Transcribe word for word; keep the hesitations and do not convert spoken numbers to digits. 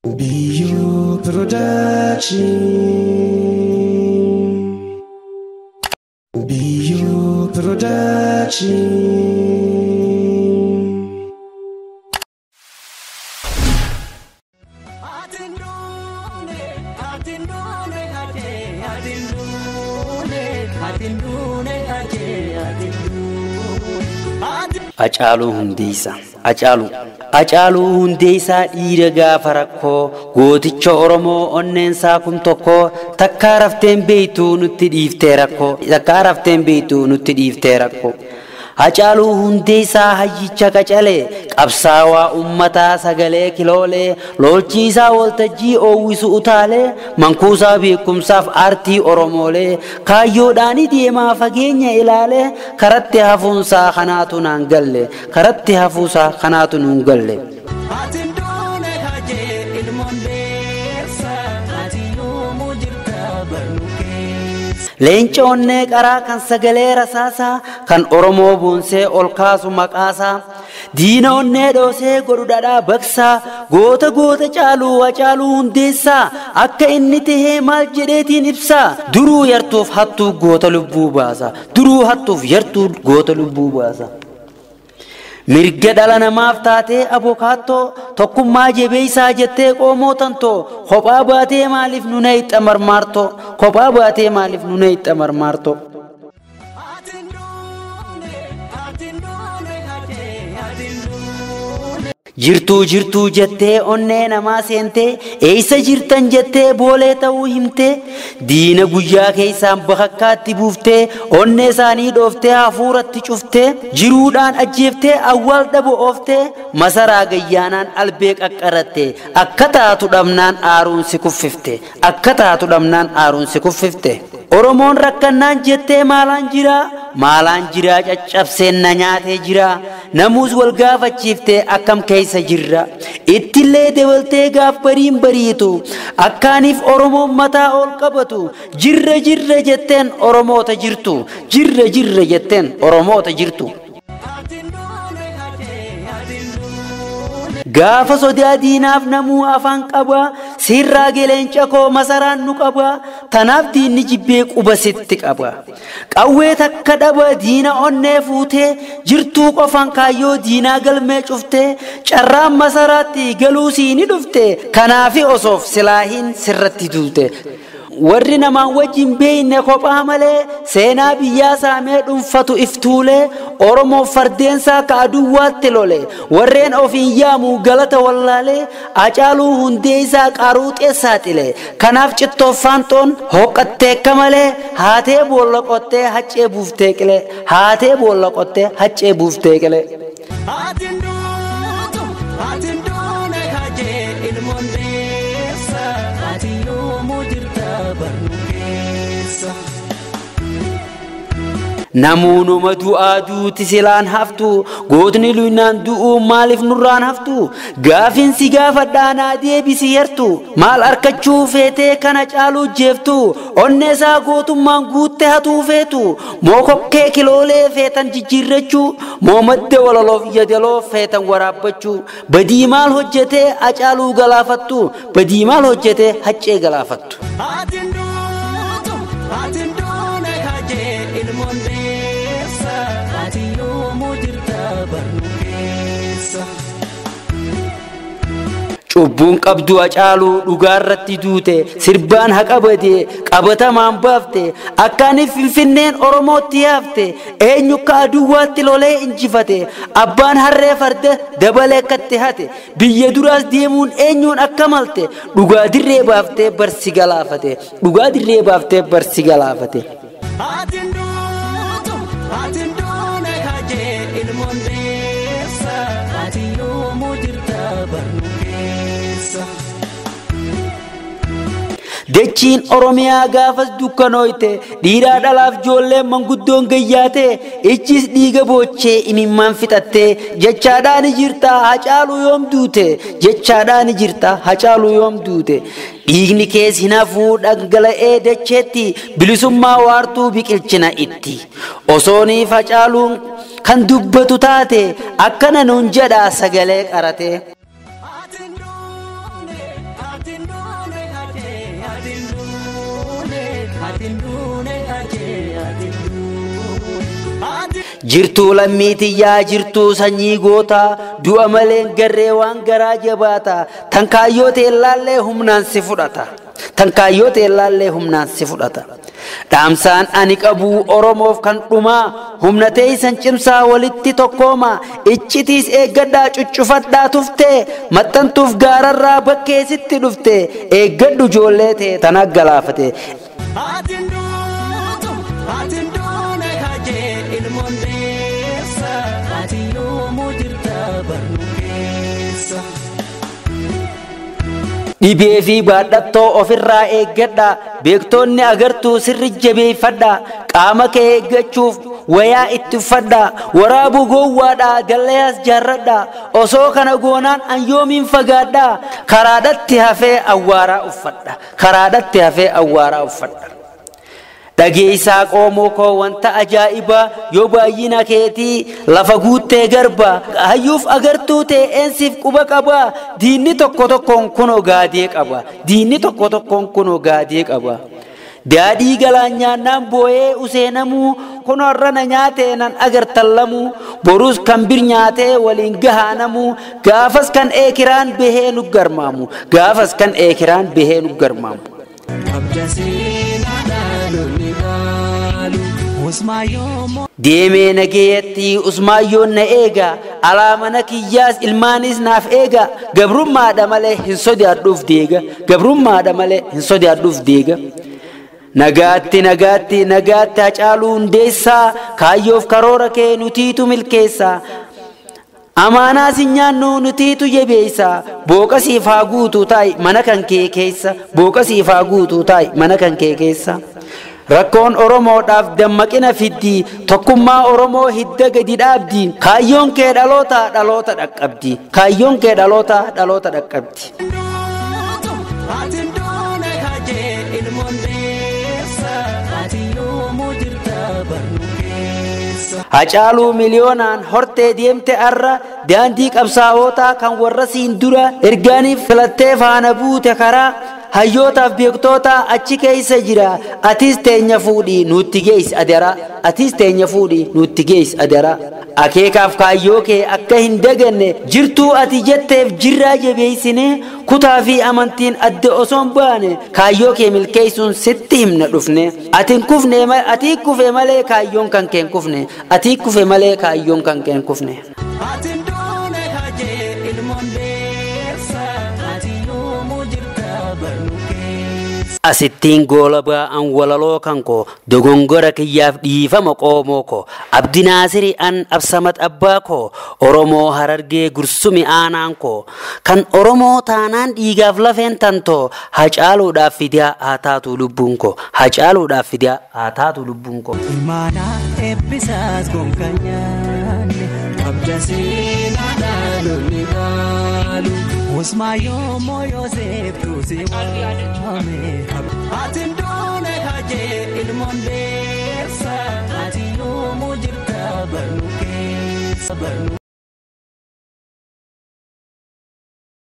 Bio Production. Bio Production. Acaaluu Hundeessaa Acaaluu Acaaluu Hundeessaa dhiira gaafa rakkoo gooticha Oromoo onneensaa kun tokko takkaa rafteen beeytuu nutti dhiiftee rakkoo takkaa rafteen beeytuu nutti dhiiftee rakkoo Acaaluu Hundeessaa hayyicha qacalee qabsaawaa ummataa sagalee kiloolee lolchiisaa waltajjii oowwisu utaalee mankuusaa beekumsaaf aartii Oromoolee kaayyoodhaan deemaa fageenya ilaalee karatti hafuunsaa kanaatu naan galle karatti hafuusaa kanaatu nuun galle. Leenca onnee qaraa kan sagalee rasaasaa kan Oromoo boonsee ol kaasu maqaasaa diina onnee dhoosee godhu dhadhaa baksaa goota goota caaluu Acaaluu Hundeessaa akka inni tahee maal jedheetiin ibsaa duruu yartuuf hattuu goota lubbuu baasa duruu hattuuf yartuu goota lubbuu baasa. Mirga dhala namaaf taatee abokaattoo tokkummaa jabeessaa jettee qoomoo tantoo kophaa baatee maaliif nuna itti marmaartoo kophaa baatee maaliif nuna itti marmaartoo. Jirtuu jirtuu jettee onnee namaa seentee eessa jirtan jettee boolee ta'uu himtee diina guyyaa keessaan bakakkaatti buuftee onnee isaanii dhooftee hafuuratti cuftee jiruudhaan ajjeeftee awwaal dhabo ooftee masaraa gayyaanaan albee qaqqarattee akka taatu dhabnaan aaruun si kuffifte akka taatu dhabnaan aaruun si kuffifte. Oromoon rakkannaan jettee maalaan jiraa maalaan jiraa caccabseen na nyaatee jiraa namuus wal gaafachiiftee akkam keessa jirra ittillee dabaltee gaaf bariin bariitu akkaaniif Oromoon mataa ol qabatu jirra jirra jetteen Oromoota jirtu jirra jirra jetteen Oromoota jirtu. Gaafa sodaa diinaaf namuu afaan qaba sirraa geleenca koo masaraan nu qaba tanaaf diinni jibbee quba sitti qaba qawwee takka dhaba diina onnee fuutee jirtuu qofaan kaayyoo diinaa galmee cuftee carraan masaraatti galuu siini dhufte kanaafi osoof silaahiin sirratti duute. Warri namaan wajjin beeyne kophaa malee seenaa biyyaa saamee dhuunfatu iftuulee Oromoo fardeensaa ka aduwwaatti lole warreen ofiin yaamu galata wallaalee Acaaluu Hundeessaa qaruuxee saaxile kanaaf cittooffaan xoon hoqqatteekka malee haatee boolla qottee haccee buuftee qilee haatee boolla qottee haccee buuftee qilee. Namoonni du'aa duuti silaan haftu gootni luynaan du'uu maaliif nurraan haftu gaafin si gaafadhaa naa deebisi yartu maal arkachuu feetee kana caaluu jeeftu onneesaa gootummaan guutte hatuu feetu moo kokkee kiloolee feetan jijjiirrachuu moo madda walaloof yaadaloo feetan waraabbachuu badii maal hojjetee Acaaluu galaafattu badii maal hojjetee haccee galaafattu. Cubbuun qabdu Acaaluu dhugaarratti duute sirbaan haqa badee qabatamaan baafte akkaaniif Finfinneen Oromootti yaafte eenyu ka aduwwaatti lolee injifate abbaan harree farda dabalee akkatti hate biyya duraas deemuun eenyuun akka malte dhugaa dirree baaftee barsi galaafate dhugaa dirree baaftee barsi galaafate. Dachiin Oromiyaa gaafas dukkanooyte dhiiraa dhalaaf joollee manguddoon gayyaate ijjis dhiiga boochee imimmaan fixattee jechaadhaan jirta Acaaluu yoom duute jechaadhaan jirta Acaaluu yoom duute dhiigni kees hinafuu dhangala'ee dacheetti bilisummaa waartuu biqilchina itti osooniif Acaaluun kan dubbatu taate akkana nuun jedha sagalee qarate. Jirtuu lammiitiyyaa jirtuu sanyii gootaa du'a malee garree waan garaa jabaata tan kaayyoo teellaallee humnaan si fudhata tan kaayyoo teellaallee humnaan si fudhata dhaamsaan ani qabu oromoof kan dhumaa humna teeysan cimsaa walitti tokkooma iccitiis eeggadhaa cuccufadhaa tuftee maxxantuuf gaararraa bakkee sitti dhufte eeggadhu ijoollee tee tan aggalaafate. Dhibee fi baadhattoo ofirraa eeggadha beektoonni agartuu sirri jabeeffadha qaama kee eeggachuuf wayaa itti uffadha waraabuu gowwaadha dallayaas jaarradha osoo kana goonaan an yoomiin fagaadha karaadhatti hafee awwaaraa uffadha karaadhatti hafee awwaaraa uffadha. Dhageessaa qoomoo koo wanta ajaa'ibaa yoo baay'ina keetii lafa guuttee garba hayyuuf agartuu ta'eensiif quba qaba diinni tokko tokkoon kunoo gaadee qaba diinni tokko tokkoon kunoo gaadee qaba. Daadhii galaan nyaannaan boo'ee useenamuu kunoo rana nyaatee nan agartallamuu boruus kan bir nyaatee waliin gahaanamuu gaafas kan eekiraan bahee nu garmaamu gaafas kan eekiraan bahee nu garmaamu. Deemee nageeyyatti usmaayyoon na eega alaamana kiyyaas ilmaanis naaf eega gabrummaadha malee hin sodaadhuuf deega gabrummaadha malee hin sodaadhuuf deega. Nagaatti nagaatti nagaatti Hacaaluu Hundeessaa kaayyoof karoora kee nutiitu milkeessaa amaanaa si nyaannu nutiitu jabeessa booqasiif haa guutuu taa'i mana kan kee keessa booqasiif haa guutuu taa'i mana kan kee keessa. Rakkoon Oromoodhaaf dammaqina fiddi tokkummaa Oromoo hidda gadi dhaabdi kaayyoon kee dhaloota dhaloota dhaqqabdi kaayyoon kee dhaloota dhaloota dhaqqabdi. Hacaaluu miliyoonaan hortee deemte arra daandii qabsaa'ootaa kan warra siin dura ergaaniif filattee faana buute karaa hayyootaaf beektoota achi keessa jira atis teenya fuudhii nutti geessi adara atis teenya fuudhii nutti geessi adara akeekaaf kaayyoo kee akka hin daganne jirtuu ati jetteef jirraa jabeessine kutaa fi amantiin adda osoo hin baane kaayyoo kee milkeessuun sitti himna dhufne ati kufne ati kufe malee kaayyoon kan keen kufne ati kufe malee kaayyoon kan keen kufne. Asittiin goola ba'an walaloo kan koo dogongora kiyyaaf dhiifama qoomoo koo Abdi Naasiri an Absamat abbaa koo Oromoo Harargee Gursumi aanaan koo kan Oromoo taanaan dhiigaaf lafeen tantoo Hacaaluudhaaf fidaa haa taatu lubbuun koo Hacaaluudhaaf fidaa haa taatu lubbuun koo. Imaanaa eebbisaas gonkanyaanne abda seenaa dhaalonni dhaalu. Usmayo moyo zebru ziwame atindone haje ilmonde sa ati yo mujirta barnuke sabarnu